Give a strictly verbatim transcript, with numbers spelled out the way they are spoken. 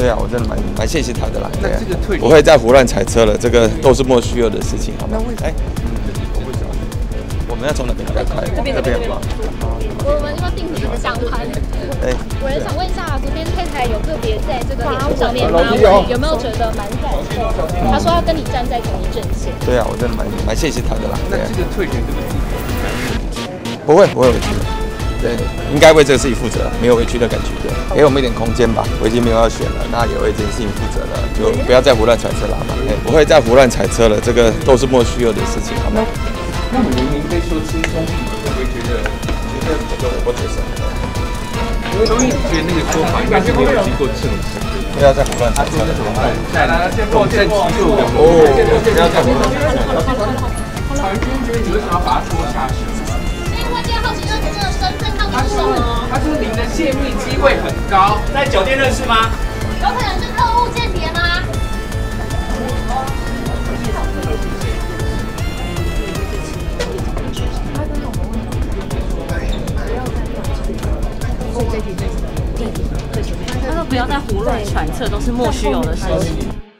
对啊，我真的蛮蛮谢谢他的啦。 那这个退， 不会再胡乱揣测了，这个都是莫须有的事情，好吗？哎，我不知道，我们要从哪边比较快？ 这边这边吗？ 我们要定时上盘。 哎， 我也想问一下，昨天太太有个别在这个脸书上面发文，有没有觉得蛮感动？他说要跟你站在同一阵线。 对啊，我真的蛮蛮谢谢他的啦。 那这个退选这个事情， 不会不会委屈的，对，应该为这个事情负责，没有委屈的感觉的，给我们一点空间吧。我已经没有要选了，那也为这件事情负责了，就不要再胡乱揣测了嘛。哎，不会再胡乱揣测了，这个都是莫须有的事情，好吗？ 那我明明被说轻松，会不会觉得觉得这个我不接受。 所以你觉得那个说法应该是没有经过证实？ 不要再胡乱揣测了。 来来来，先共振技术的哦，不要再胡乱揣测了。 曹云金觉得你为什么要把他拖下去？ 因为今天好奇认识这个身份，他们是什么？ 他说您的泄密机会很高，在酒店认识吗？ 有可能是特务间谍吗？ 他说不要再胡乱揣测，都是莫须有的事情。